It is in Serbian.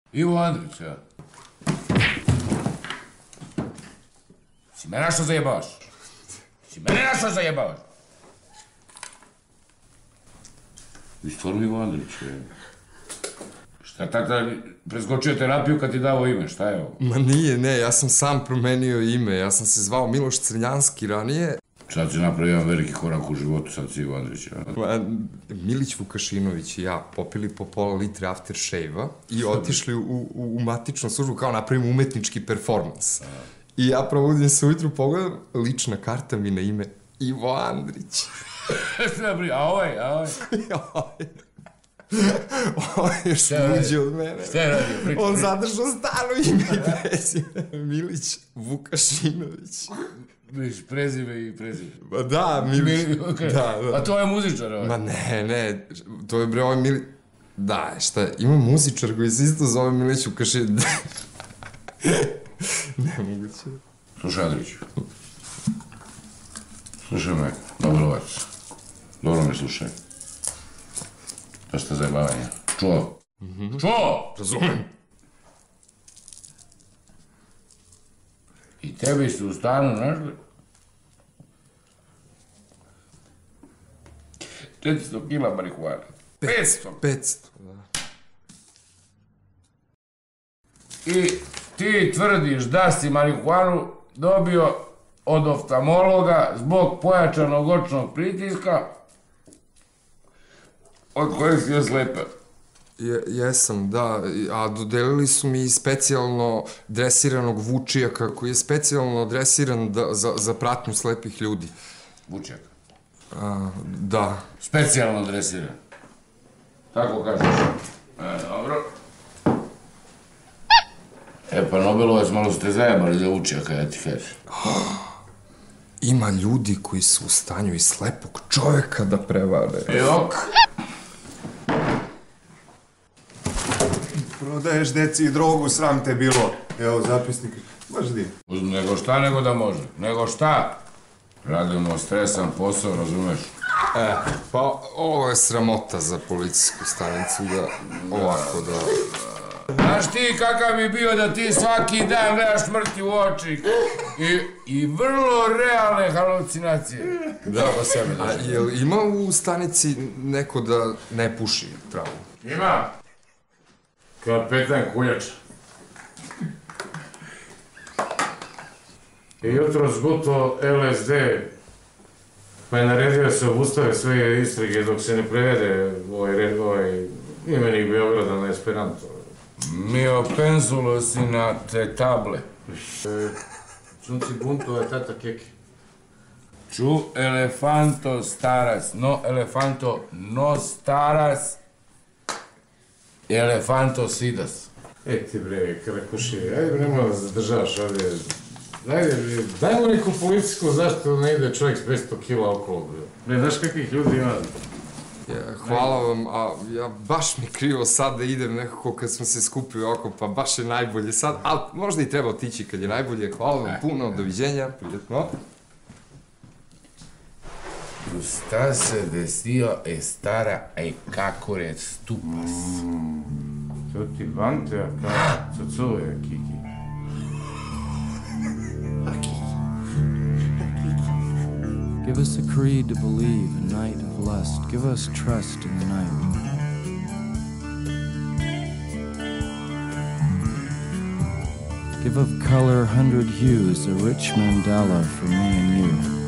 Ivo Andrić, ja. Si me našao zajebavaš? Si mene našao zajebavaš? Vi stvarno Ivo Andrić, je. Šta tata preskočio terapiju kad ti davo ime, šta je ovo? Ma nije, ne, ja sam sam promenio ime, ja sam se zvao Miloš Crnjanski ranije. Sad si napravio jedan veliki korak u životu, sad si Ivo Andrić, ja. Milić Vukašinović i ja popili po pola litre aftershave-a i otišli u matičnu službu kao napravimo umetnički performans. I ja probudim se ujutru, pogledam, lična karta mi na ime Ivo Andrić. A ovaj? On je šluđe od mene. Šta je radio? On zadržao staro ime i prezime. Milić Vukašinović. Viš, prezime i prezime. Ma da, Milić. Da. A to je muzičar ovaj? Ma ne, to je bre ovaj Milić. Da, šta, ima muzičar koji se isto zove Milić Vukašinović. Nemoguće. Slušaj, Andrić. Slušaj me, Dobrovac. Dobro me slušaj. Dosta zajebavanja. Čuo? Čuo? Razumem. I tebi su u stanu našli 400 kila marihuana. 500, da. I ti tvrdiš da si marihuanu dobio od oftalmologa zbog pojačanog očnog pritiska od kojeg si oslepeo. Jesam, da, a dodelili su mi specijalno dresiranog vučijaka koji je specijalno dresiran za pratnju slepih ljudi. Vučijak? Da. Specijalno dresiran? Tako kažeš? Dobro. Pa Nobelovac, malo ste zajebali za vučijaka, ja ti kažem. Ima ljudi koji su u stanju i slepog čoveka da prevare. Jok. Prodaješ deci drogu, sram te bilo. Evo, zapisnik. Baš di. Nego šta, nego da može. Nego šta? Radimo stresan posao, razumeš? Pa ovo je sramota za policijsku stanicu da ovako da... Znaš ti kakav bi bio da ti svaki dan gledaš smrti u oči i vrlo realne halucinacije. Da, a jel ima u stanici neko da ne puši travu? Ima. Kapetan Kuljača. I jutro zguto LSD, pa je naredio da se obustave sve istrage dok se ne prevede ovaj imenik Beograda na Esperanto. Mio penzulo si na te table. Čunci bunto je tata keke. Ču elefanto staras, no elefanto no staras, elefanto sidas. Ti bre, karakuši, ajde bre, malo zadržavaš ovdje. Ajde, daj mu neku policijsku zaštitu ne ide čovjek s 500 kila okolo, bre. Ne, znaš kakvih ljudi ima? Hvala vam, a ja baš mi krivo sad da idem nekako kad smo se skupili oko, pa baš je najbolje sad, ali možda i treba otići kad je najbolje. Hvala vam puno, doviđenja, prijetno. Šta se desio estara e kakore stupas? To ti bante, a kao cocove, Kiki. Give us a creed to believe, a night of lust. Give us trust in the night. Give of color 100 hues, a rich mandala for me and you.